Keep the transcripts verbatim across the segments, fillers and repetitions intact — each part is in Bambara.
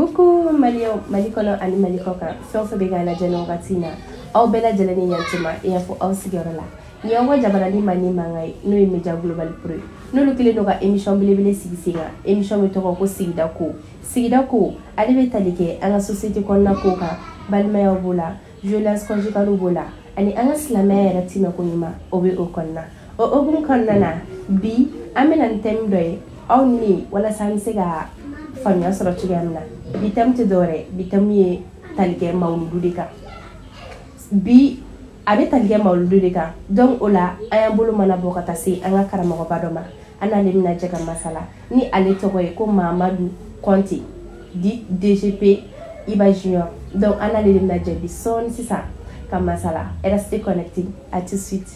beaucoup Malio Malikono ani Malikoka so so bega la jeno gatina au bela jelani yantuma e fo au sigorola ni yango jabara ni mani mangai no media global pro no lo kile no ga émission belebele sigisinga émission to ko sigida ko sigida ko ali be talike anga société ko na ko ka balma ya bula violence conjugale bula ani anga slamaya ratima ko nyima obe o konna o ogum konna na bi amena ntem doy aw ni wala sanse ga fanya soro tigamna bitam te dore bitam ye talike mawludu dika bi abe talike mawludu dika donc ola aya bolo mana bokata se anga karama ko badoma ana lemna jaga masala ni ale tokoy ko Mamadou Conté di D G P Iba Junior donc ana lemna jabi son c'est ça comme masala restez connectés à tout de suite.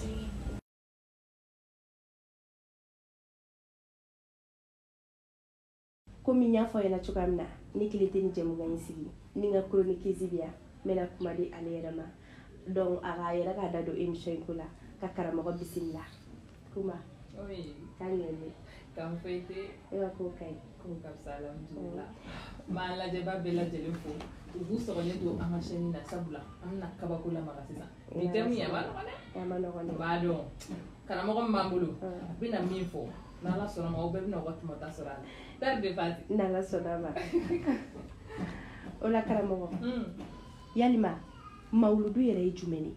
Comme il y a fait la chokamna, ni qu'il était ni jamuga ici, ni nga chronique zibia, mais la kumadi alérama. Donc à rayer la gada do émission kula, kakara moko bisimla. Kuma. Oui. Kanyene. Kam fete. Ewa ko kai. Ko kam salam dula. Ma la deba bela jelefo. Ubu soronye do amasheni na sabula. Amna kabakula magasisa. Bitemi ya bana kone? Ya bana kone. Bado. Kana moko mbambulu. Bina mifo. Nala sona ma obe bina wakati mota sorana. Perde fati. Nala sona ma. Ola karamogo. Mm. Yalima mauludu yere jumeni.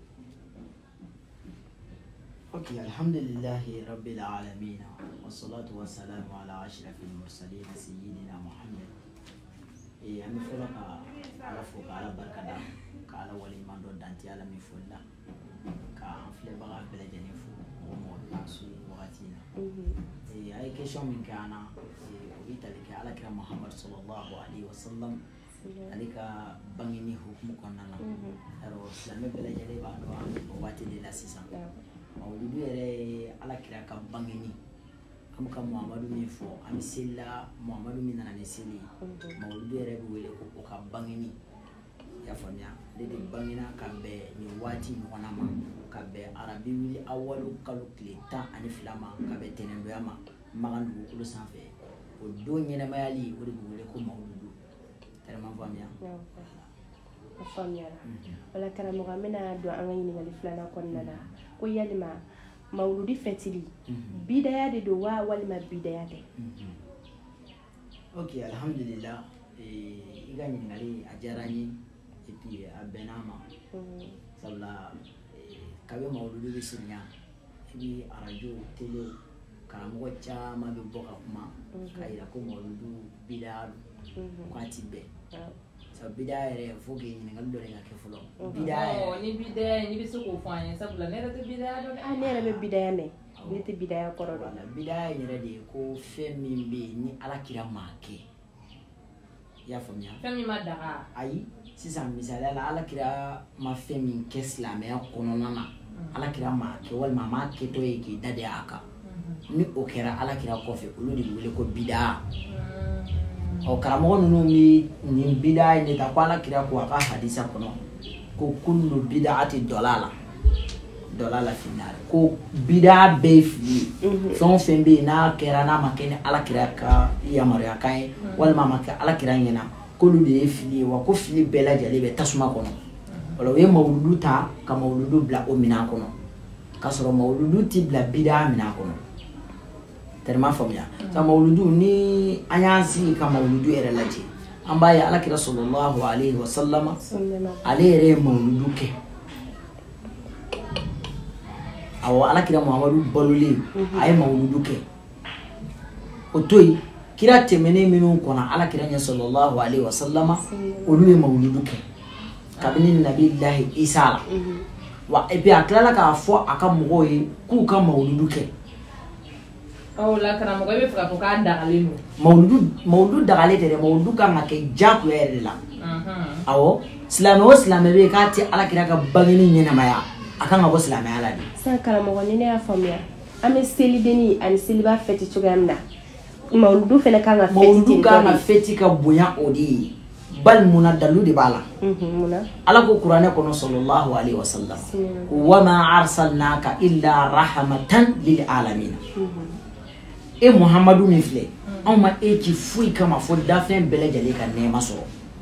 Okay, alhamdulillahi rabbil alamin. Wassalatu wassalamu ala ashrafil mursalin sayyidina Muhammad. E ami fola ka ala fo ka ala barkada ka ala wali mando danti ala mi fola ka afle baga bele jeni fo o mo nasu watina. E ay question min kana e o bitali ka ala kira Muhammad sallallahu alaihi wasallam alika bangini hukumu konana. Ero islame bele jeni ba do o wati de la sisa. Mawludu yere ala kira ka bangini am ka Muhammadu mi fo am silla Muhammadu mi nana sili mawludu yere be wele ko ka bangini ya fanya de de bangina ka be ni wati no ma ka be arabi wili awalu kalu kleta ani flama ka be tenendo yama magandu ko sanfe o do nyene mayali o de wele ko mawludu tellement famia famia wala kana mo gamena do an ngini ngali flana konnana ko yalima mauludi fetili bidaya de do wa walima bidaya de. Okay, alhamdulillah eh igani ngali ajarani et puis abenama sala kabe mauludi bisinya bi arajo tele karamo chama be boka kuma kaira ko mauludu bidaya kwati be so bidaya re foge ni ngal dole ngake fulo bidaya oh ni bidaya ni bisu ko fanya sabula ne rete bidaya do ah ne be bidaya me ni te bidaya koro do bidaya ni re ko femi be ni ala kira make ya famia femi madara ai sisa misala ala kira ma femi keslame ya kononana ala kira make wal mama ke to yake dade aka ni okera ala kira kofe uludi wele ko bidaya o karamo nunu mi ni bid'a ni ta kwala kira ko aka hadisa kono ko kullu bid'ati dalala dalala finar ko bid'a be fi son fembe na kera na makene ala kira ka ya maria kai wal mama ka ala kira nyina kullu de fi wa ko fi bela jale be tasuma kono wala we mawludu ta ka mawludu bla o mina kono kasoro mawludu ti bla bid'a mina kono terma famia sa mawludu ni ayansi ka mawludu era laje ambaye ala kira sallallahu alaihi wasallam alere mawludu ke aw ala kira Muhammadu baluli ay mawludu ke otoy kira temene minu kona ala kira nya sallallahu alaihi wasallam olu mawludu ke kabini nabillahi Isa wa ebi atlala ka fo aka mogoyi ku ka mawludu ke oh la kana mo be fra ko ka ndagale no mawludu mawludu dagale tere mawludu ka make jaku ere la mhm awo islamo islamo be ka ti ala kira ka bangini nyena maya aka ngabo islamo ala di sa kala mo ne ya famia ame seli deni an seliba feti chugamna mawludu fele ka nga feti mawludu ka nga feti ka boya odi bal munadalu di bala mhm muna ala ko qur'ane kono sallallahu alaihi wasallam wa ma arsalnaka illa rahmatan lil alamin e Muhammadu mifle on ma e ki fui kama fo dafen bele jale ka nema so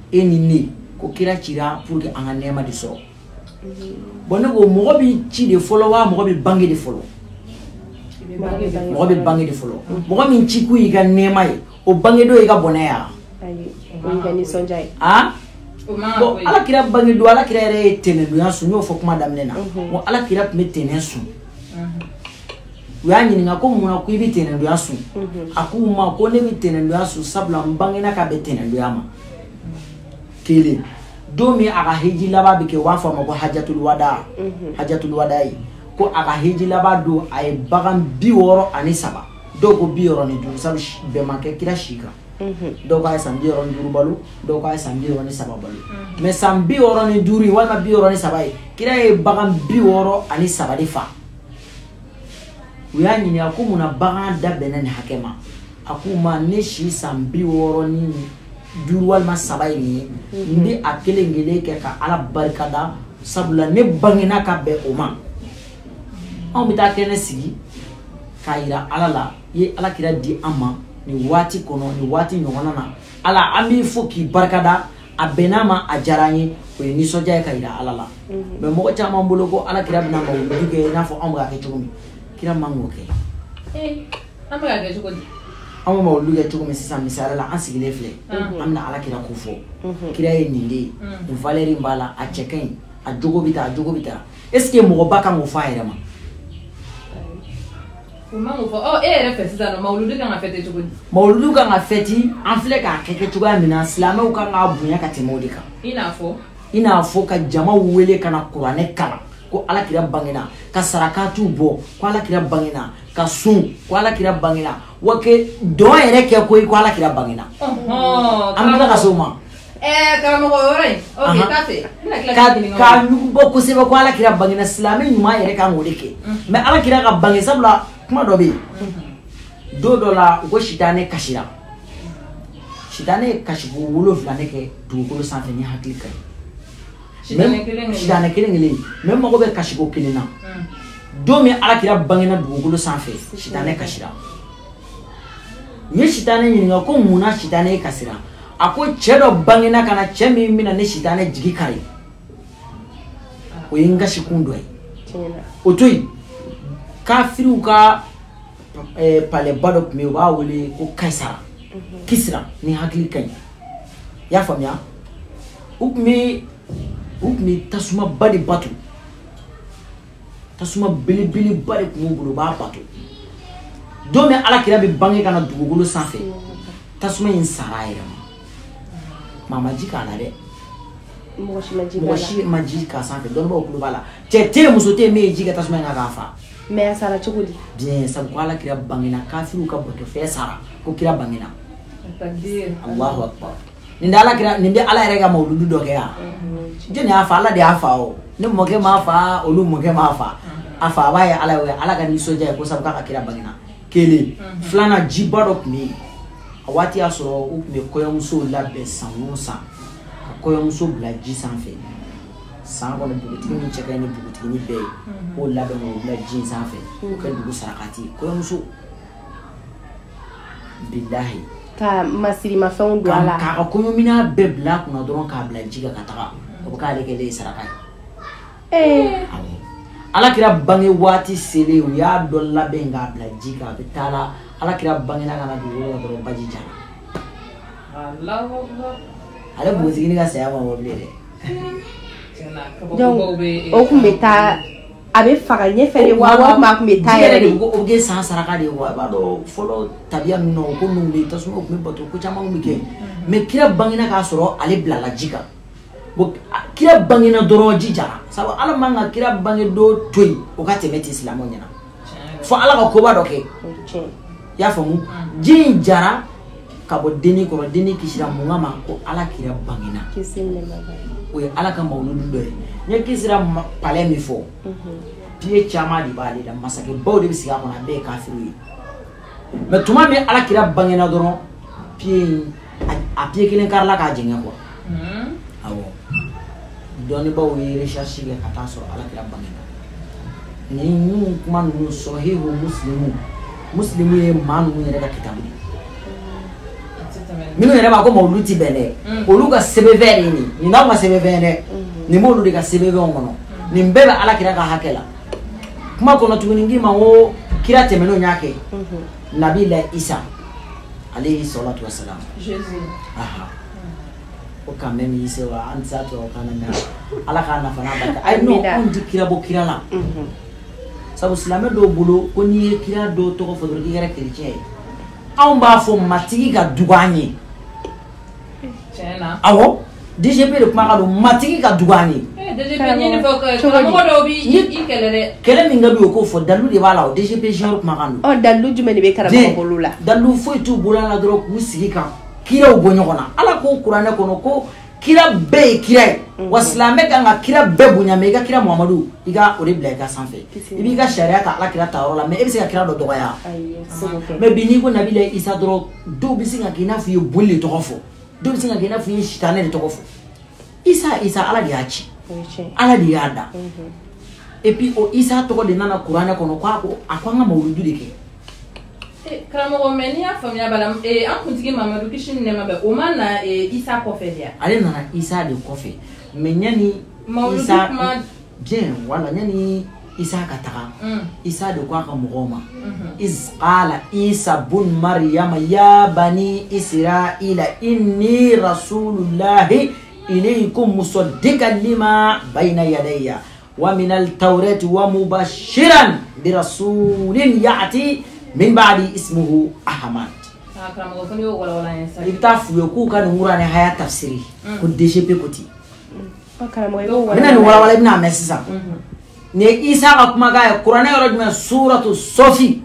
e ni ne ko kira cira pour que an ka nɛɛma de sɔrɔ bon ne ko mɔgɔ bi ci de fɔlɔ wa mɔgɔ bi bange de fɔlɔ mɔgɔ bi bange de fɔlɔ mɔgɔ min ci ku i ka nɛɛma ye o bange do i ka bɔnɛ ya ayi o ka nisɔndiya ye ah bon ala kira bange do ala kira yɛrɛ ye tɛnɛndonya sun y'o fɔ kuma daminɛ na bon ala kira tun bɛ tɛnɛn sun u y'a ɲininka ko mun na ko i bɛ tɛnɛndonya sun a k'u ma ko ne bɛ tɛnɛndonya sun sabula n bangena ka bɛn tɛnɛndonya ma kelen don min a ka hiji laban bɛ kɛ u b'a fɔ a ma ko hajatul wada hajatul wada ye ko a ka hiji laban don a ye bagan bi wɔɔrɔ ani saba dɔw ko bi wɔɔrɔ ni duuru sabu bɛɛ ma kɛ kira si kan dɔw k'a ye san bi wɔɔrɔ ni duuru balo dɔw k'a ye san bi wɔɔrɔ ni saba balo mɛ san bi wɔɔrɔ ni duuru walima bi wɔɔrɔ ni saba ye kira ye bagan bi wɔɔrɔ ani saba de fa u y'a ɲininka ko mun na bagan da bɛnna nin hakɛ ma a k'u ma ne si san bi wɔɔrɔ ni duuru walima saba ye nin ye n bɛ a kelen kelen kɛ ka ala barika da sabula ne bangena ka bɛn o ma anw bɛ taa kɛnɛ sigi k'a yira ala la i ye ala kira di an ma nin waati kɔnɔ nin waati ɲɔgɔnna na ala an b'i fo k'i barika da a bɛnna ma a diyara an ye o ye nisɔndiya ye ka yira ala la mɛ mɔgɔ caman bolo ko ala kira bɛna mawuludi kɛ i n'a fɔ anw bɛ k'a kɛ cogo min kira man k'o kɛ an bɛ k'a kɛ cogo di an bɛ mawuludi kɛ cogo min sisan misaliya la an sigilen filɛ an bɛna ala kira ko fɔ kira ye nin de ye nin valeur b'a la a cɛ ka ɲi a jogo bɛ taa a jogo bɛ taa est ce que mɔgɔba kan k'o fɔ a yɛrɛ ma o man k'o fɔ ɔ e yɛrɛ fɛ sisan nɔ mawuludi kan ka fɛte cogo di mawuludu kan ka fɛti an filɛ k'a kɛ kɛ cogoya min na silamɛw kan k'a bonya ka tɛmɛ o de kan i n'a fɔ i n'a fɔ ka jama wele ka na kuranɛ kalan ko ala kira bangena ka sarakatiw bɔ ko ala kira bangena ka sun ko ala kira bangena wa ke dɔn yɛrɛ kɛ ko i ko ala kira bangena an bɛ tila ka se o ma ɛɛ karamɔgɔ yɔrɔ in ok taa fɛ bɛna tila ka ka ɲininka ka ɲugu bɔ kosɛbɛ ko ala kira bangena silamɛ ɲuman yɛrɛ kan k'o de kɛ mɛ ala kira ka bange sabula kuma dɔ bɛ yen don dɔ la u ko sitanɛ kasira sitanɛ ye kasiko wolonfila ne kɛ dugukolo sanfɛ ni hakili ka ɲi sitanɛ kelen kelen mɛ mago bɛ kasiko kelen na don min ala kira bangena dugukolo sanfɛ sitanɛ kasira u ye sitanɛ ɲininka ko mun na sitanɛ kasira a ko cɛ dɔ bangena ka na cɛ min bɛna ne sitanɛ jigi kari o ye n kasikun dɔ ye o to yen kafiriw ka palɛba dɔ tun bɛ yen u b'a wele ko kaisara kisira ni hakili ka ɲi i y'a faamuya u tun bɛ u tun bɛ tasuma ba de bato tasuma belebeleba de tun b'u bolo u b'a bato don min ala kira bɛ bange ka na dugukolo sanfɛ tasuma in sara a yɛrɛ ma maa ma ji k'a la dɛ mɔgɔ si ma ji k'a sanfɛ dɔnnibaw tulo b'a la cɛ tɛ yen muso tɛ yen min ye ji kɛ tasuma in kan k'a fa mɛ a sara cogo di bien sabu ko ala kira bangena kafiriw ka bɔtɔfɛn sara ko kira bangena Allahu akbar nin de ala kira nin de ala yɛrɛ ka mawuludu dɔ kɛ yan jɔnni y'a fa ala de y'a fa o ne mɔkɛ m'a fa olu mɔkɛ m'a fa a fa a b'a ye ala ye ala ka nisɔndiya ye ko sabu k'a ka kira bangena kelen filanan jiba dɔ tun bɛ yen a waati y'a sɔrɔ u tun bɛ kɔɲɔmusow labɛn san o san ka kɔɲɔmuso bila ji sanfɛ san kɔnɔ dugutigi ni cɛ ka ɲi ni dugutigi ni bɛɛ ye k'o labɛn k'o bila ji sanfɛ k'o kɛ dugu sarakati ye kɔɲɔmuso bilahi ka masirimafɛnw don a la k'a ka kɔɲɔminan bɛɛ bila a kunna dɔrɔn k'a bila ji kan ka taga o bɛ k'ale kɛlen ye saraka ye ala kira bange waati selen u y'a dɔ labɛn k'a bila ji kan a bɛ taa la ala kira bangena ka na dugukolo la dɔrɔn baji jara ale bogotigini ka saya ma bɔ bilen dɛ donc o tun bɛ taa a bɛ faga ɲɛfɛ de wa walima a tun bɛ taa yɛrɛ de o bɛ kɛ san saraka de ye wa i b'a dɔn fɔlɔ tabiya ninnu na o ko ninnu de tasuma tun bɛ bato ko caman tun bɛ kɛ mɛ kira bangena k'a sɔrɔ ale bilala ji kan bon kira bangena dɔrɔn ji jara sabu ala man ka kira bange dɔ to yen o ka tɛmɛ ten silamɛw ɲɛna fo ala ka koba dɔ kɛ i y'a faamu ji in jara ka bɔ denni kɔrɔ denni kisira mun kama ko ala kira bangena o ye ala ka mawuludu dɔ ye n ye kisira palɛ min fɔ piye caman de b'ale la masakɛbaw de bɛ sigi a kɔnɔ a bɛɛ ye kafiriw ye mɛ tuma min ala kira bangena dɔrɔn piye a piye kelen karila k'a jɛngɛ kuwa awɔ dɔnnibaw ye recherche kɛ ka taa sɔrɔ ala kira bangena ni ninnu kuma ninnu sɔhihu muslimu muslimu ye maa ninnu yɛrɛ ka kitabu de minnu yɛrɛ b'a ko mawulu ti bɛn dɛ olu ka sɛbɛnfɛn de ye nin nin n'aw ka sɛbɛnfɛn dɛ nin b'olu de ka sɛbɛnfɛnw kɔnɔ nin bɛɛ bɛ ala kira ka hakɛ la kuma kɔnɔ tuguni k'i ma ko kira tɛmɛn'o y'a kɛ nabi la isa alayhi salatu wa salam Jésus aha o quand même i se wa an sa to kana na ala ka na fana barka ay no on di kira bo kira la sabu silamɛ dɔw bolo ko n'i ye kira dɔw tɔgɔ fɔ dɔrɔn k'i kɛra chrétien ye anw b'a fɔ matigi ka dugu an ye tiɲɛna awɔ D G P de kuma ka don matigi ka dugu an ye D G P ɲini fɔ karamɔgɔ dɔw b'i i kɛlɛ dɛ kɛlɛ min ka d'u ye k'o fɔ dalu de b'a la o D G P junior kuma kan don ɔ dalu jumɛn de bɛ karamɔgɔ bolo la dalu foyi t'u bolo la dɔrɔn k'u sigi kan kiraw bɔ ɲɔgɔn na ala k'o kuranɛ kɔnɔ ko kira bɛɛ ye kira ye wa silamɛ kan ka kira bɛɛ bonya mɛ i ka kira Muhamadu i ka o de bila i ka sanfɛ i b'i ka sariya ta ala kira ta yɔrɔ la mɛ e bɛ se ka kira dɔ dɔgɔya mɛ bi n'i ko nabila isa dɔrɔn dɔw bɛ se ka kɛ i n'a fɔ i ye boli de tɔgɔ fɔ dɔw bɛ se ka kɛ i n'a fɔ i ye sitanɛ de tɔgɔ fɔ isa isa ala de y'a ci ala de y'a da et puis o isa tɔgɔ de nana kuranɛ kɔnɔ ko a ko a ko an ka mawuludu de kɛ karamɔgɔ mɛ n'i y'a faamuya bala an kuntigi Mamadu kisi ni nɛɛma bɛ o ma na isa kɔfɛ de ya ale nana isa de kɔfɛ mɛ ɲani isa bien wala ɲani isa ka taga isa de ko a ka mɔgɔw ma iz qala isa bun maryama ya bani israila inni rasulullahi ilaykum musaddiqan lima bayna yadayya wa min al-tawrati wa mubashiran bi rasulin ya'ti min ba'di ismuhu Ahmad. karamɔgɔ fana y'o walawala an ye sa i bɛ taa f'u ye k'u ka nin kuranɛ haya tafsiri ko D G P ko ten ɔ karamɔgɔ i b'o n bɛna nin walawala i bɛna a mɛn sisan nin ye Isa ka kumakan ye kuranɛ yɔrɔ jumɛn suratu Sofi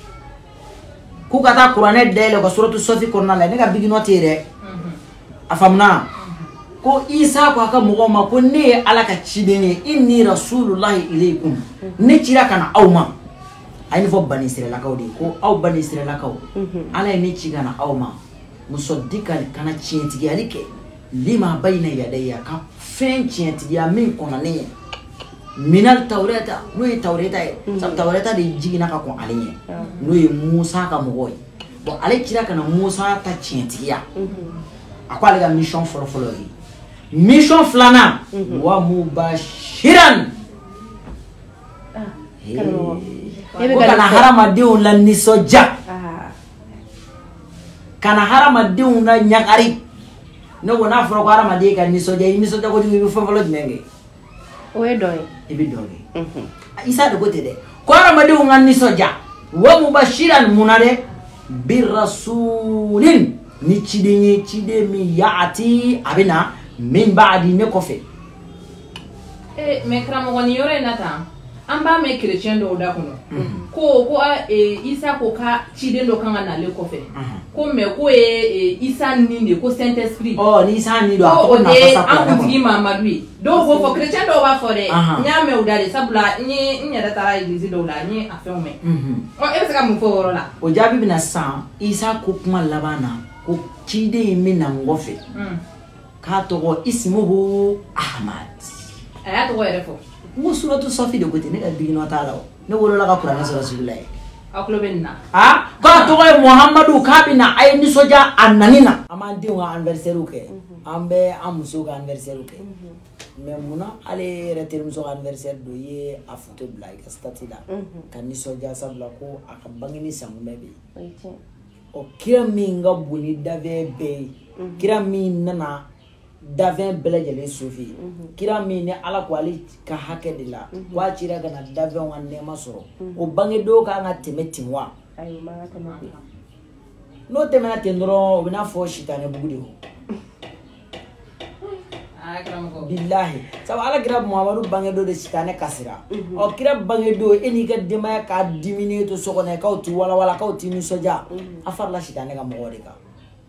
k'u ka taa kuranɛ dayɛlɛ ka suratu Sofi kɔnɔna la ne ka bigi nɔ tɛ yen dɛ a faamuna ko Isa ko a ka mɔgɔw ma ko ne ye ala ka ciden ye inni rasulullahi ilaykum ne cira ka na aw ma a ye nin fɔ bani Israɛlakaw de ye ko aw bani Israɛlakaw ala ye ne ci ka na aw ma musaddiqan kana tiɲɛtigiyali kɛ lima bayna yadayya ka fɛn tiɲɛtigiya min kɔnɔ ne ye minal tawrata n'o ye tawreta ye sabu tawreta de jiginna ka kɔn ale ɲɛ n'o ye Musa ka mɔgɔ ye bon ale cira ka na Musa ta tiɲɛtigiya a ko ale ka mission fɔlɔ fɔlɔ ye mission filanan wa mubashiran ko kana hadamadenw la nisɔndiya kana hadamadenw la ɲagari ne ko n'a fɔra ko hadamaden ka nisɔndiya i nisɔndiya kojugu i bɛ fɛn fɔlɔ jumɛn kɛ o ye dɔ ye i bɛ dɔ kɛ Isa de ko ten dɛ ko hadamadenw ka nisɔndiya wa mubashiran mun na dɛ bi rasulin ni ciden ye ciden min ya'ati a bɛ na min ba'di ne kɔfɛ mɛ karamɔgɔ nin yɔrɔ in na tan an b'a mɛn chrétien dɔw da kɔnɔ ko ko Isa ko ka ciden dɔ kan ka nale kɔfɛ ko mɛ ko ye Isa nin de ko Saint Esprit ɔ ni Isa nin don a tɔgɔ nafa sa ko an kuntigi Mamadu ye dɔw b'o fɔ chrétien dɔw b'a fɔ dɛ n y'a mɛn o da de sabula n ye n yɛrɛ taara église dɔw la n ye a fɛnw mɛn ɔ e bɛ se ka mun fɔ o yɔrɔ la o jaabi bɛ na sisan Isa ko kuma laban na ko ciden in bɛ na n kɔfɛ k'a tɔgɔ ismuhu Ahmad a y'a tɔgɔ yɛrɛ fɔ n ko suratu Sofi de ko ten ne ka biginɔ t'a la o ne wolola ka kuranɛ sɔrɔ sugu la ye aw tulo bɛ nin na ah k'a tɔgɔ ye Muhamadu k'a bɛ na a ye nisɔndiya a nani na an b'an denw ka anniversaire kɛ an bɛ an musow ka anniversaire kɛ mais munna ale yɛrɛ terimuso ka anniversaire don i ye a photo bila i ka statut la ka nisɔndiya sabula ko a ka bangeni san kunbɛn bɛ yen ɔ kira min ka bon ni dafɛn bɛɛ ye kira min nana dafɛn bɛɛ lajɛlen sauver kira min ni ala ko ale ka hakɛ de la ko a cira ka na dafɛnw ka nɛɛma sɔrɔ o bangedenw kan ka tɛmɛ ten wa n'o tɛmɛna ten dɔrɔn o bɛ n'a fɔ sitanɛ bugu de ko bilahi sabu ala kira Muhamadu bangedenw de sitanɛ kasira ɔ kira bangedenw e n'i ka denbaya k'a dimine to so kɔnɔ k'aw ti walawala k'aw ti nisɔndiya a farila sitanɛ ka mɔgɔ de kan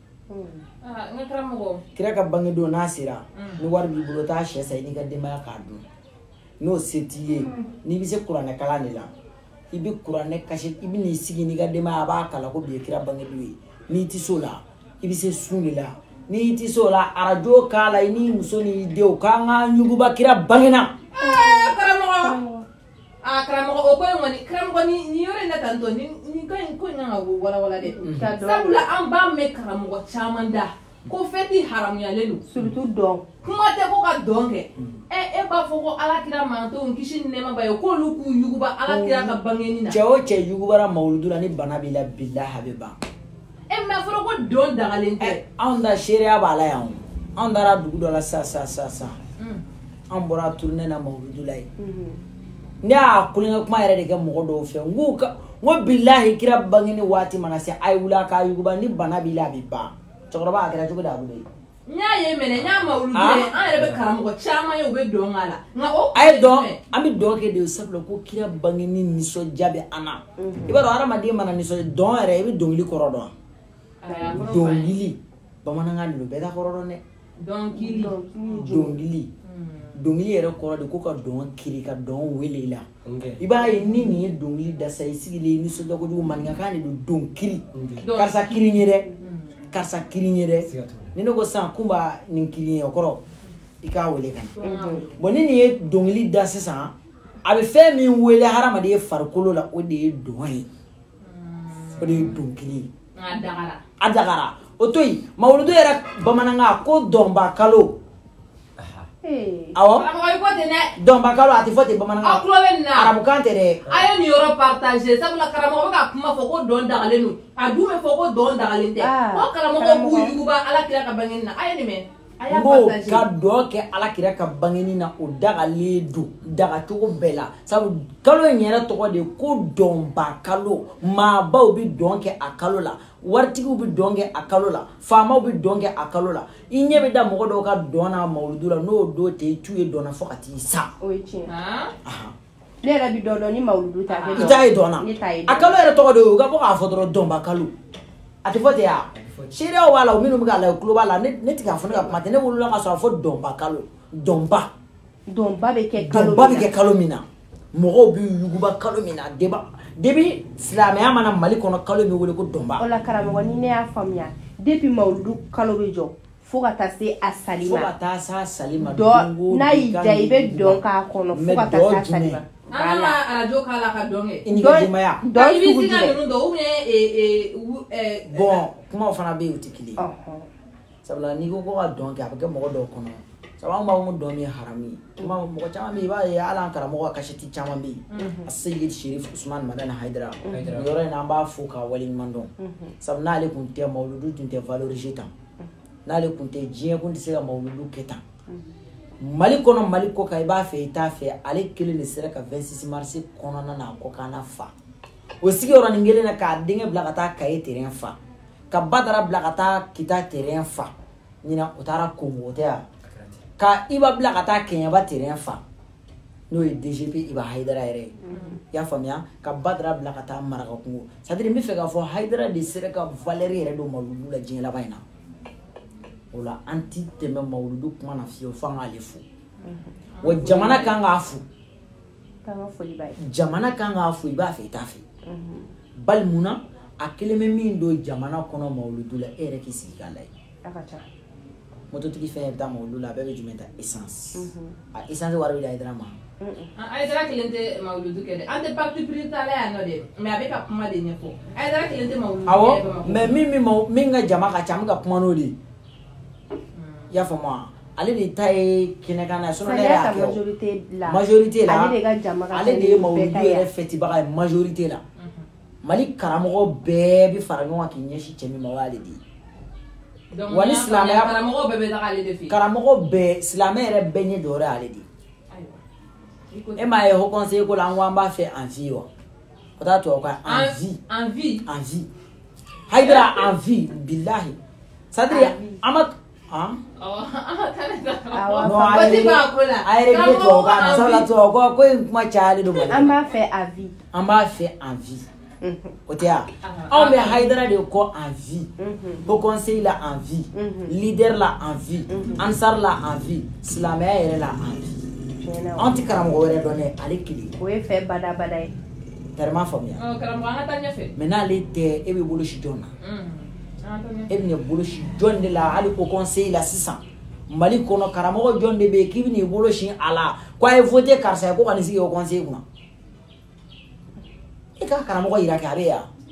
kira ka bangedenw n'a sera ni wari b'i bolo taa sɛ san i n'i ka denbaya k'a dun n'o se t'i ye n'i bɛ se kuranɛ kalan de la i bɛ kuranɛ kasi i bɛ n'i sigi n'i ka denbaya a b'a kala ko bi ye kira bangedenw ye n'i ti s'o la i bɛ se sun de la n'i ti s'o la arajo k'a la i n'i muso n'i denw k'an ka ɲuguba kira bangena karamɔgɔ ah karamɔgɔ o ko in kɔni karamɔgɔ ni ni yɔrɔ in na tan tɔ ni ni nin ka in ko nga wala wala de sabula an ba me karamogo chaman da ko feti haram ya lelu surtout don kuma te ko ka don ke e e ba fo ko ala kira man to kishin ne ma ba yo ko lu ku yuguba ala kira ka bangeni na cewo ce yugubara mawludu la ni bana bila billahi habiba e me fo ko don dagalente an da sharia ba la yan an dara dugu dɔ la sa sa sa sa an bɔra tourner na mawludu la ye ne y'a kulonkɛ kuma yɛrɛ de kɛ mɔgɔ dɔw fɛ n ko n ko billahi kira bangeni waati mana se a ye wuli k'a yuguba ni bana b'i la a bɛ ban cɛkɔrɔba a kɛra cogo di a bolo ye nya ye mene nya mawludu ye an yɛrɛ bɛ karamɔgɔ caman ye u bɛ don a la nka o a ye dɔn an bɛ dɔn kɛ de sabula ko kira bangeni nisɔndiya bɛ an na i b'a dɔn hadamaden mana nisɔndiya dɔn yɛrɛ i bɛ dɔnkili kɔrɔ dɔn dɔnkili bamanankan de don bɛɛ t'a kɔrɔ dɔn dɛ dɔnkili dɔnkili dɔnkili yɛrɛ kɔrɔ de ko ka dɔn kiri ka dɔn wele i la i b'a ye ni nin ye dɔnkili da sa i sigilen nisɔndiya kojugu maninkakan de don dɔn kiri karisa kiri n ye dɛ karisa kiri n ye dɛ ni ne ko sisan kun b'a nin kiri ye o kɔrɔ i k'a wele ka na bon ni nin ye dɔnkili da sisan a bɛ fɛn min wele hadamaden farikolo la o de ye dɔn ye o de ye dɔnkili ye a dagara o to yen mawuludu yɛrɛ bamanankan ko dɔnba kalo awɔ dɔnba kalo a tɛ fɔ ten bamanankan arabukan tɛ dɛ a ye nin yɔrɔ partager sabula karamɔgɔ bɛ ka kuma fɔ ko dɔn dagalen don a dun bɛ fɔ ko dɔn dagalen tɛ ko karamɔgɔ b'u yuguba ala kira ka bangeni na a ye nin mɛn a y'a partager ka dɔn kɛ ala kira ka bangeni na o dagalen don dagacogo bɛɛ la sabu kalo in yɛrɛ tɔgɔ de ko dɔnba kalo maabaw bɛ dɔn kɛ a kalo la waritigiw bɛ dɔn kɛ a kalo la faamaw bɛ dɔn kɛ a kalo la i ɲɛ bɛ da mɔgɔ dɔw ka dɔn na mawuludu la n'o don tɛ i tu ye dɔn na fo ka t'i sa o ye tiɲɛ ne yɛrɛ bɛ dɔn dɔn ni mawuludu ta i t'a ye dɔn na a kalo yɛrɛ tɔgɔ de ye o ka bɔ k'a fɔ dɔrɔn dɔnba kalo a tɛ fɔ ten ya seereyaw b'a la o minnu bɛ k'a la o tulo b'a la ne tɛ k'a fɔ ne ka kuma tɛ ne wolola ka sɔrɔ a fɔ dɔnba kalo dɔnba dɔnba bɛ kɛ kalo dɔnba bɛ kɛ kalo min na mɔgɔw bɛ yuguba kalo min na deba debi silamɛya mana mali kɔnɔ kalo bɛ wele ko dɔnba o la karamɔgɔ ni ne y'a faamuya depuis mawuludu kalo bɛ jɔ fo ka taa se a sali ma fo ka taa se a sali ma dɔ n'a y'i diya i bɛ dɔn k'a kɔnɔ fo ka taa se a sali ma an ka arajo k'a la ka dɔn kɛ i ni ka denbaya dɔn i bɛ se ka ninnu dɔn ou bien bon kumaw fana bɛ yen o tɛ kelen ye sabula n'i ko ko ka dɔn kɛ a bɛ kɛ mɔgɔ dɔw kɔnɔ sabu an b'a fɔ ko dɔn min ye haramu ye tuma mɔgɔ caman bɛ yen i b'a ye hali an karamɔgɔ ka kasɛti caman bɛ yen a seyidi sherif usumani madani hayidara nin yɔrɔ in na an b'a fo k'a waleɲuman dɔn sabu n'ale tun tɛ mawuludu tun tɛ valoriser tan n'ale tun tɛ diɲɛ kun tɛ se ka mawuludu kɛ tan mali kɔnɔ mali kɔ kan i b'a fɛ i t'a fɛ ale kelen de sera ka vingt-six mars kɔnɔna na a kɔ kan na fa o sigiyɔrɔnin kelen na k'a denkɛ bila ka taa kaye terrain fa ka badara bila ka taa kita terrain fa ɲina o taara kongo o tɛ yan ka iba bila ka taa kɛɲɛba terrain fa n'o ye D G P Iba Hayidara yɛrɛ ye i y'a faamuya ka badara bila ka taa maraka kungo c'est à dire n bɛ fɛ k'a fɔ Hayidara de sera ka valeur yɛrɛ don mawuludu la diɲɛ laban in na o la an ti tɛmɛ mawuludu kuma na fiyewu fo an k'ale fo wa jamana kan k'a fo jamana kan k'a fo i b'a fɛ i t'a fɛ bali munna a kelen bɛ min don jamana kɔnɔ mawuludu la e yɛrɛ k'i sigi k'a lajɛ mototigi fɛn bɛ taa mawuludu la a bɛɛ bɛ jumɛn ta essence a essence wari bɛ di Hayidara ma Hayidara kelen tɛ mawuludu kɛ dɛ an tɛ parti pris ta la yan nɔ dɛ mais a bɛ ka kuma de ɲɛfɔ Hayidara kelen tɛ mawuludu kɛ awɔ mais min min min ka jama ka ca an bɛ ka kuma n'o de ye i y'a faamu wa ale de ta ye kɛnɛkan na sinon ne yɛrɛ y'a kɛ o majorité la ale de ye mawuludu yɛrɛ fêtibaga ye majorité la mali karamɔgɔ bɛɛ bɛ fara ɲɔgɔn kan k'i ɲɛsin cɛ min ma o y'ale de ye wa ni silamɛya karamɔgɔ bɛɛ bɛ taga ale de fɛ yen karamɔgɔ bɛɛ silamɛ yɛrɛ bɛɛ ɲɛ dɔwɛrɛ y'ale de ye e m'a ye haut conseil ko la an ko an b'a fɛ en vie wa o t'a tubabu kan en vie en vie en vie Hayidara en vie bilahi c'est à dire an ma han non a yɛrɛ a yɛrɛ bɛ tubabu kan na sabula tubabu kan ko in kuma cayalen don mali an b'a fɛ a vie an b'a fɛ en vie o tɛ yan anw bɛ Hayidara de kɔ en vie haut conseil la en vie leader la en vie ansar la en vie silamɛya yɛrɛ la en vie an tɛ karamɔgɔ wɛrɛ dɔn dɛ ale kelen o ye fɛ badabada ye tari m'a faamuya karamɔgɔ an ka taa ɲɛfɛ mais n'ale tɛ e bɛ bolosi jɔn na e bɛ bolosi jɔn de la hali haut conseil la sisan mali kɔnɔ karamɔgɔ jɔn de bɛ yen k'i bɛ n'i bolosi a la ko a ye voté karisa ye ko ka n'i sigi haut conseil kunna e ka karamɔgɔ yira kɛ a bɛ yan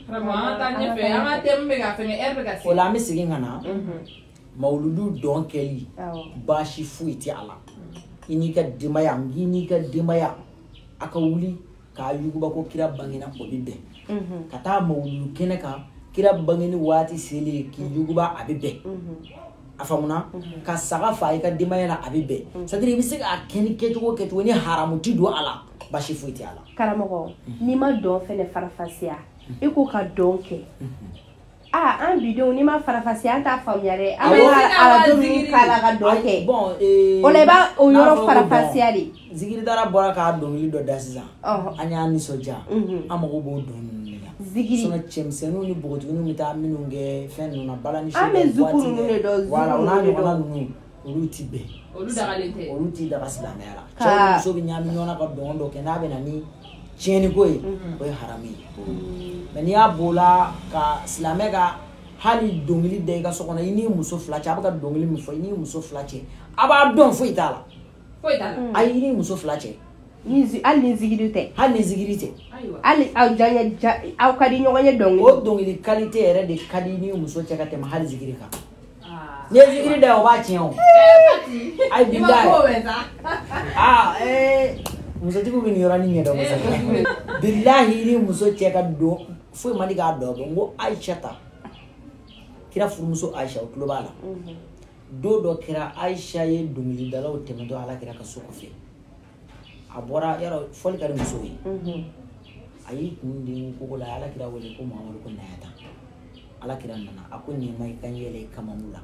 Rama ta nye fe ama tembe ga fe erbe ga si. Ola mi sigin kana. Mauludu don keli. Bashi fuiti ala. Ini ka dimaya, ini ka dimaya. Aka wuli ka yuguba ko kira bangina obibe. Kata mauludu kene ka kira bangini wati sele ki yuguba abibe. Afamuna ka saga fa ka dimaya na abibe. Sadiri bi se ka keni ketugo ketugo ni haramu tido ala. Bashi fuiti ala. Karamogo, ni ma don fene farafasiya. Iko ka don ke. Ah, an bidon ni ma farafasiya an ta famiyare. An ba ala dun kala ka don ke. Bon, eh o le ba o yoro farafasiya di. Zigiri dara bora ka don li do dasiza. Anya ni soja. Amago bo don. Zigiri. Sona chemsenu ni bogotunu mita minunge fen na balani shi. Ame zukuru ne do. Wala ona ni ona nu. Oluti be. Olu dagalete. Oluti daga silamera. Cha so bi nyami nyona ka don do ke na be na ni cheni koy koy harami. Meni abola ka silamega hali dongili de ga sokona ini muso flache abaka dongili mi fo ini muso flache aba don fo itala fo itala ay ini muso flache ni zi al ni zigirite hal ni zigirite aywa ali aw janya aw kadi nyoganye dongili o dongili qualité ere de kadi ni muso cheka te hal zigirika ah ne zigiri de o ba chen o eh pati ay billahi ah eh muso tiku bi ni yorani nyedo muso billahi ni muso cheka do fo mani ga do ngo Aisha ta kira furumuso Aisha o tulo bala do do kira Aisha ye dungili dala o temado ala kira ka soko fe abora yaro fol kari muso yi ayi kundi ko la ala kira wole ko Muhammadu ko nayata ala kira nana akuni mai kanyele kama mula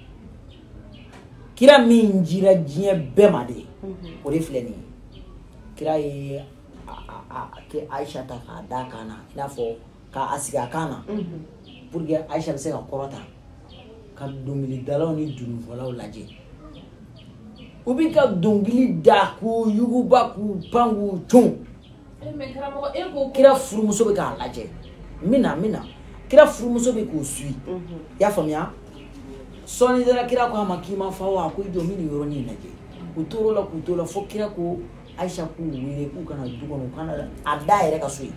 kira min jira jiye bema de o refleni kira ye a ke Aisha ta ka da kana ina fo ka asiga kana pour que Aisha se ka korota ka dongili dalaw ni dunu folaw laje ubi ka dongili da ku yuguba ku pangu tun e me karamo e ko kira furumuso be ka laje mina mina kira furumuso be ko sui ya famia soni dara kira ko makima fawa ko do mini yoro ni laje kutoro la kutoro fo kira ko Aisha ku wele ku kana dugono kana ada ere ka sui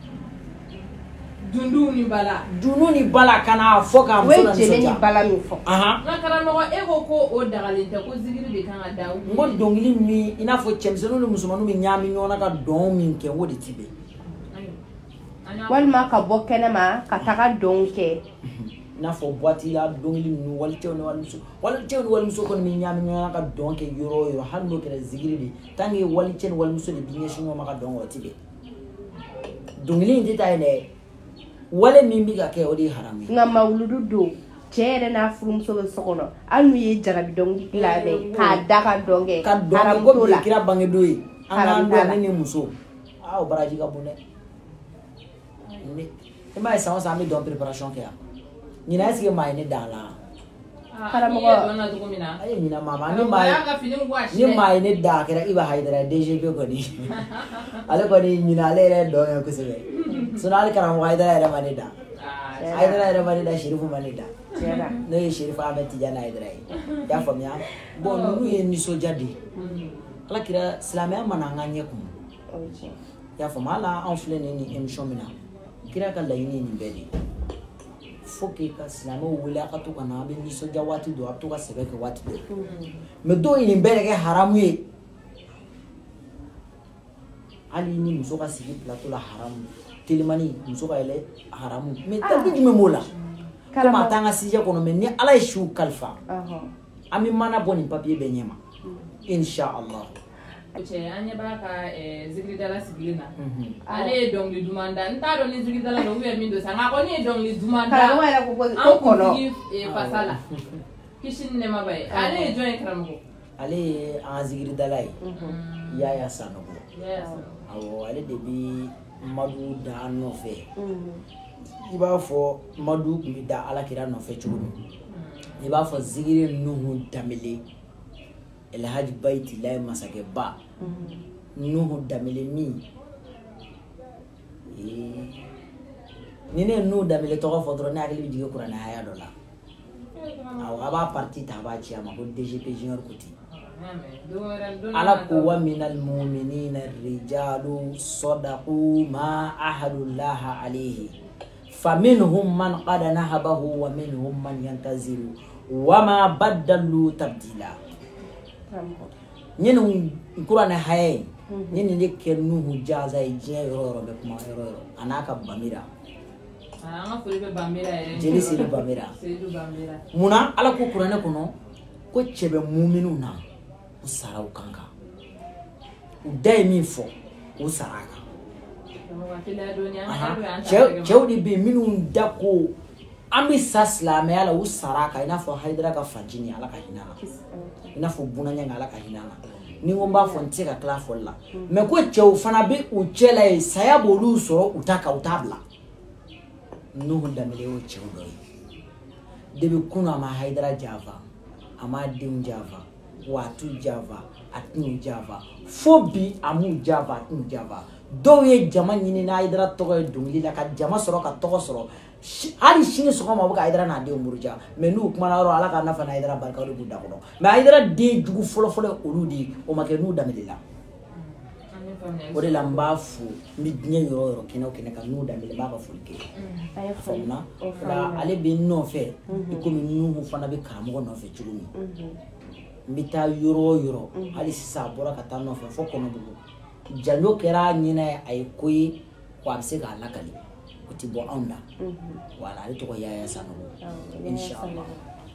dundu ni bala dunu ni bala kana foka muso na soja ni bala mi fo aha na karamo e ko ko o dagalente ko zigiri de kan ada ngo dongili mi ina fo chemsenu ni musumanu mi nyami nyona ka don min ke wodi tibe wal ma ka bokene ma ka taka donke na fo boati la dongili mi wal tew ni wal muso wal tew ni wal muso ko mi nyami nyona ka donke yoro yoro hanno ke zigiri di tangi wal chen wal muso de binye shingo ma ka don wodi tibe dongili ndita ene wale mimbi ga ke odi harami nga mauludu do chere na furumso be sokono anu ye jarabi dongi labe ka daga donge ka donge ko be kira bange doyi anga ndo ne muso ah o baraji ka bune ni e mai sa sa mi don préparation ke ni na eske mai ne dala para mo ko na to mina ay ni na mama ni mai ni mai ne da kira iba haidara deje ko ko ni ale ko ni ni na le le do ko se sunali karam haidara era manida haidara era manida shirifu manida jera no ye shirifu ameti jana haidara ya famia bon nunu ye ni soja di ala kira islamia mananganye kum ya famala en flene ni émission mina kira ka layini ni bedi foke ka islamia wala ka to kana be ni soja wati do apto ka sebe ka wati do me do ni bere ke haramu ye ali ni muso ka sigi plateau la haramu telemani muso ka ele haramu me tabi jume mola kama tanga sija kono me ni ala shu kalfa aha ami mana boni papier be nyema insha Allah che anya ba ka zikri dala siglina ale dong li dumanda nta do ni zikri dala do wi mi do sanga ko ni dong li dumanda kala wala ko ko kono e pasala kishin ne mabai ale join kram ko ale a zikri dala ya ya sanogo yes awo ale de bi madu da no fe iba fo madu mi da ala kira no fe chugo iba fo zikri nuhu damele el haj baiti la masake ba nuhu damele mi eh nene nu damele to fo dro na akli dige qur'ana haya dola aw aba parti ta ba ci ama ko D G P junior kuti ala quwwa minal mu'minina ar-rijalu sadaqu ma ahadullah alayhi فمنهم من قد نهبه ومنهم من ينتظر وما بدلوا تبديلا ñen qur'an hay ñen ne ke nuhu jaza je roro be kuma roro anaka bamira anga fulibe bamira ere jeli sile bamira sedu bamira muna ala ko qur'an kono ko chebe mu'minuna usarau kanka udai mi fo usaraka chewdi be minun dako ami saslame ala usaraka ina fo haidra ka fajini ala ka hinana ina fo bunanya ala ka hinana ni ngomba fo nteka kla fo la me ko chew fana be u chela e saya bolu so utaka utabla no hunda mele o chew do debe kuna ma haidra java ama dim java watu java atnu java fobi amu java atnu java do ye jama nyini na haidra to ko dungli la ka jama soro ka to soro ali shini soko ma buka haidra na de umurja menu kuma na ro ala ka na fa na haidra barka lu buda ko me haidra de jugu folo folo oludi o make nu damela ore lamba fu mi nye yoro yoro kina kina ka nu damela ba ka fulke ay fona la ale be no fe ko mi nu hu fana be kamo no fe chulumi mbita yoro yoro ali sisa bora ka ta no fe fo ko no bu jano kera nyina ay koyi kwa msega alakali kutibo onda wala ali to ko yaya sanu inshallah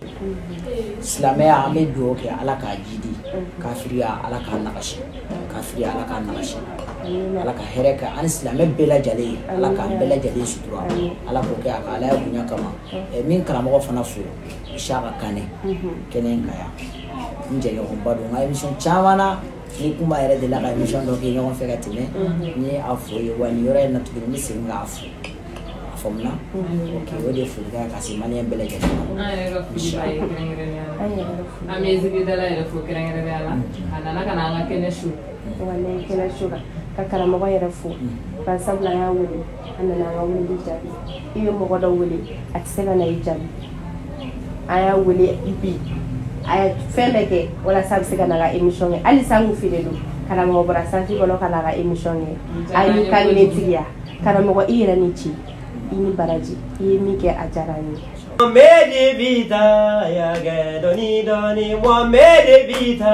islamaya ame do ke alaka jidi kafiriya alaka nakashi kafiriya alaka nakashi alaka hereka an islame bela jale alaka bela jale sutura alaka ke ala bunya kama e min karamo fana fu ishaka kane kenen kaya nje yo bado ngai mission chawana ni kuma era de la mission do ke ngon fega tine ni afu yo wani yore na tukini ni singa afu afomna okay wode fulga kasi mani embele je ay ro fi bay grengre ala amezi bidala ro fu grengre ala anana kana nga kene shu wala kene shu ka kala mo yere fu ba sabla ya wuli anana nga wuli jabi iyo mo godo wuli at sega na ijabi aya wuli ibi ay femeke wala sab sega na emission ali sangu fidedu kana mo bra santi bono kana ga emission ay kan netiya kana mo ira ni ci ini baraji ini ke ajarani Mohamed Vita ya ge doni doni Mohamed Vita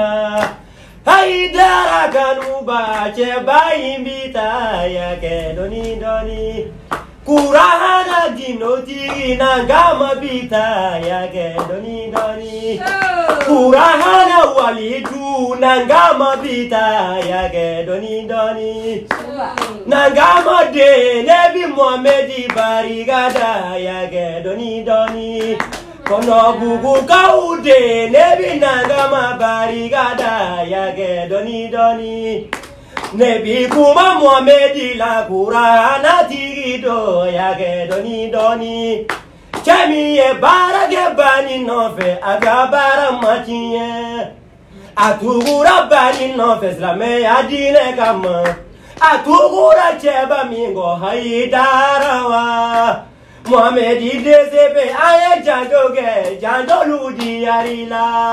haidara kanuba che bai Vita ya ge doni doni kurahana dinoti na gama Vita ya ge doni doni kurahana walidu na gama Vita ya ge doni doni Nangama de nebi Mohamed barigada ya ge doni doni kono bugu kaude nebi nangama barigada ya ge doni doni nebi kuma Mohamed la kurana tigido ya ge doni doni chemi e barage bani nofe agabara machiye atugura bani nofe slame adine kama atugura cheba mingo haidarawa Mohamed idesebe aye jandoge jandoludi yarila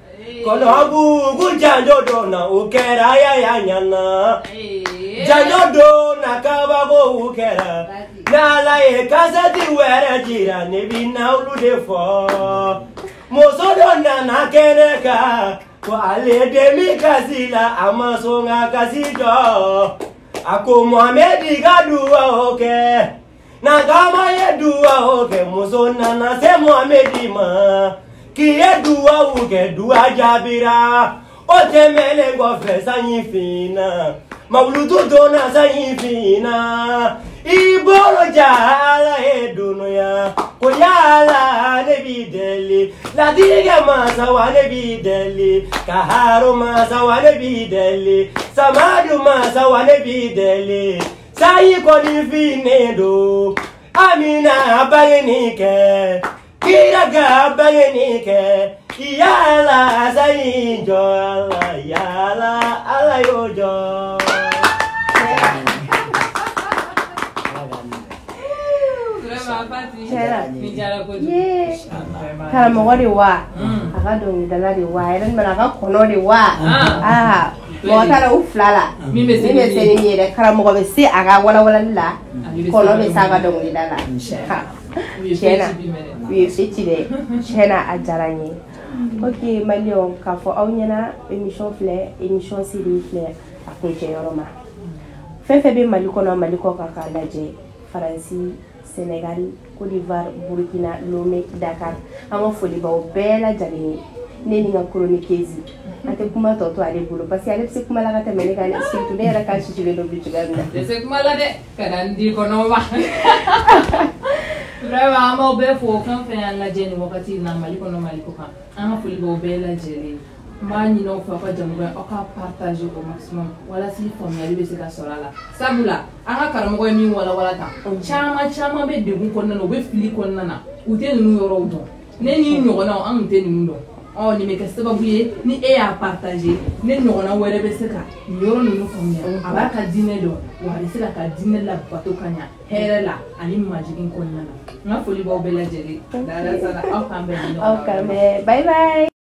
kono bugu jandodo na ukera ya yanyana jandodo na kabago ukera nala e kasati were jira nebi na ulude fo mosodo na nakeneka ko ale demi kasila amasonga kasido ako Mohamed gaduwa oke na gama ye duwa oke musona na se Mohamed ma ki ye duwa oke duwa jabira o temele go fe sanyifina mawludu dona sanyifina iboro jala e dunya ko yala ne bideli la diga masa wa ne bideli kaharo masa wa ne bideli samadu masa wa ne bideli sayi ko ni finedo amina bayenike kiraga bayenike yala sayi jola yala ala yojo kala mo wadi wa aga do dala di wa idan mana ga kono di wa ah mɔgɔ t'a la u fila la min bɛ se ni min ye dɛ karamɔgɔ bɛ se a ka walawalali la kɔnɔ bɛ se a ka dɔnkilida la tiɲɛna u ye se ci dɛ tiɲɛna a diyara n ye ok maliyɛnw k'a fɔ aw ɲɛna émission filɛ émission siri filɛ a kuncɛ yɔrɔ ma fɛn fɛn bɛ mali kɔnɔ mali kɔ kan k'a lajɛ faransi Sénégal, Côte d'Ivoire, Burkina, Lomé, Dakar. An ka foli b'aw bɛɛ lajɛlen ye. Ne ni n ka chroniqueuse an tɛ kuma tɔ to ale bolo parce que ale bɛ se kuma la ka tɛmɛ ne kan dɛ surtout ne yɛrɛ kan sisilen don bi cogoya min na. Tɛ se kuma la dɛ ka na n di kɔnɔ ma. Vraiment an b'aw bɛɛ fo fɛn fɛn y'an lajɛ nin wagati in na Mali kɔnɔ Mali kɔ kan an ka foli b'aw bɛɛ lajɛlen ye. N b'a ɲini aw fɛ aw ka jamukan aw ka partage au maximum walasa faamuyali bɛ se ka sɔrɔ a la sabula an ka karamɔgɔ ye min walawala tan caman caman bɛ degun kɔnɔna na u bɛ fili kɔnɔna na u tɛ ninnu yɔrɔw dɔn ne ni ɲɔgɔnnaw an tun tɛ ninnu dɔn ɔ nin bɛ kɛ sababu ye ni e y'a partage ne ɲɔgɔnna wɛrɛ bɛ se ka nin yɔrɔ ninnu faamuya a b'a ka diinɛ dɔn wa a bɛ se ka ka diinɛ labato ka ɲɛ hɛrɛ la ani majigin kɔnɔna na n ka foli b'aw bɛɛ lajɛlen aw k'an bɛn aw k'an bɛn bye bye.